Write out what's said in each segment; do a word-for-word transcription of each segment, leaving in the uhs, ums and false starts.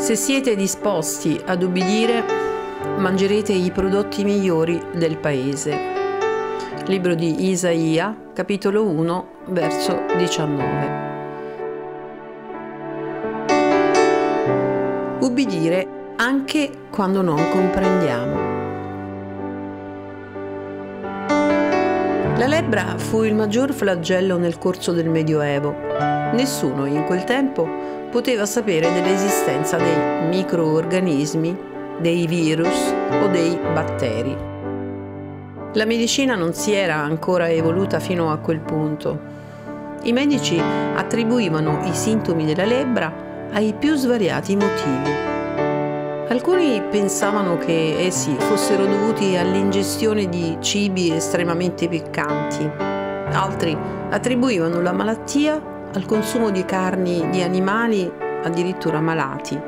Se siete disposti ad ubbidire, mangerete i prodotti migliori del paese. Libro di Isaia, capitolo uno, verso diciannove. Ubbidire anche quando non comprendiamo. La lebbra fu il maggior flagello nel corso del Medioevo. Nessuno in quel tempo poteva sapere dell'esistenza dei microorganismi, dei virus o dei batteri. La medicina non si era ancora evoluta fino a quel punto. I medici attribuivano i sintomi della lebbra ai più svariati motivi. Alcuni pensavano che essi fossero dovuti all'ingestione di cibi estremamente piccanti. Altri attribuivano la malattia al consumo di carni di animali addirittura malati.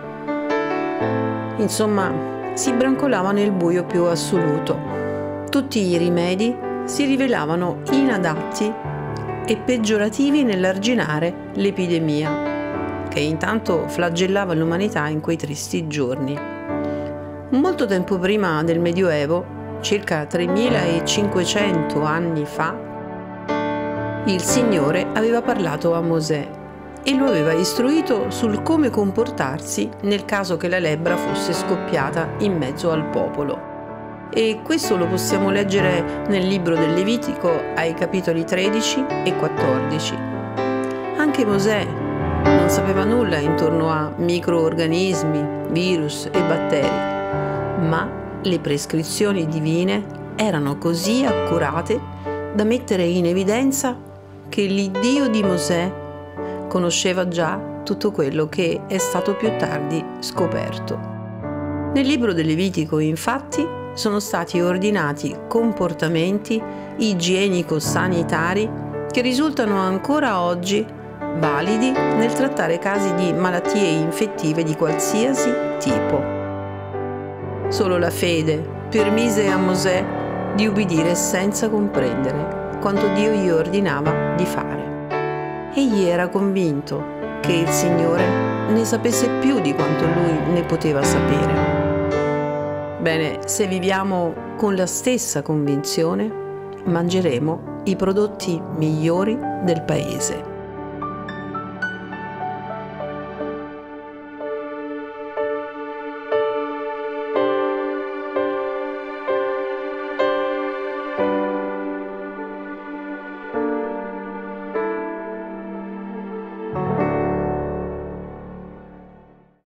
Insomma, si brancolava nel buio più assoluto. Tutti i rimedi si rivelavano inadatti e peggiorativi nell'arginare l'epidemia, che intanto flagellava l'umanità in quei tristi giorni. Molto tempo prima del Medioevo, circa tremilacinquecento anni fa, il Signore aveva parlato a Mosè e lo aveva istruito sul come comportarsi nel caso che la lebbra fosse scoppiata in mezzo al popolo. E questo lo possiamo leggere nel libro del Levitico ai capitoli tredici e quattordici. Anche Mosè non sapeva nulla intorno a microorganismi, virus e batteri, ma le prescrizioni divine erano così accurate da mettere in evidenza che l'Iddio di Mosè conosceva già tutto quello che è stato più tardi scoperto. Nel libro del Levitico, infatti, sono stati ordinati comportamenti igienico-sanitari che risultano ancora oggi validi nel trattare casi di malattie infettive di qualsiasi tipo. Solo la fede permise a Mosè di ubbidire senza comprendere quanto Dio gli ordinava di fare. Egli era convinto che il Signore ne sapesse più di quanto lui ne poteva sapere. Bene, se viviamo con la stessa convinzione, mangeremo i prodotti migliori del paese.